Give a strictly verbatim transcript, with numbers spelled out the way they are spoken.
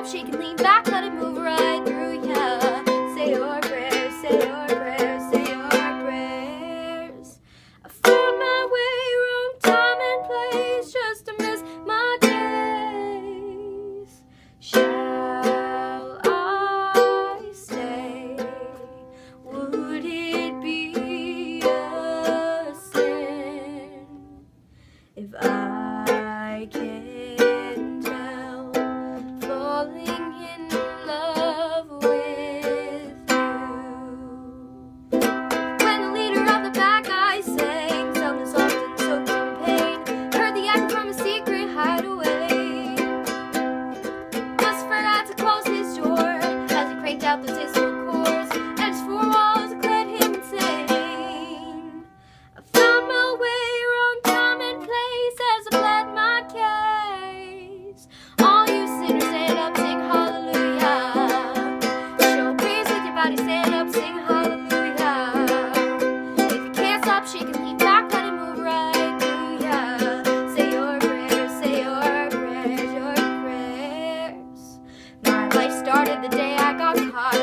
she can lean back, let it move right through ya. Say your prayers, say your prayers, say your prayers. I found my way, wrong time and place, just to miss my days. Shall I stay? Would it be a sin if I can tell, falling in love with you? When the leader of the bad guys sang something soft and soaked in pain, heard the echo from a secret hideaway. Lucifer had to close his door as he cranked out the dismal chords, and his four walls declared him insane. I found my way, wrong time and place, as I pled my case. All you sinners, stand up, sing hallelujah. Show praise with your body, stand up, sing hallelujah. If you can't stop, she can lean back, let it move right through ya. Say your prayers, say your prayers, your prayers. My life started the day I got caught